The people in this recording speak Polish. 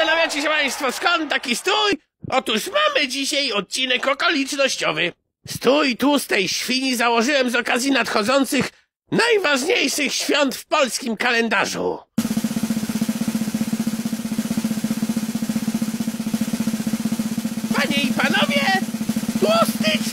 Zastanawiacie się państwo, skąd taki stój? Otóż mamy dzisiaj odcinek okolicznościowy. Stój tłustej świni założyłem z okazji nadchodzących najważniejszych świąt w polskim kalendarzu. Panie i panowie, tłusty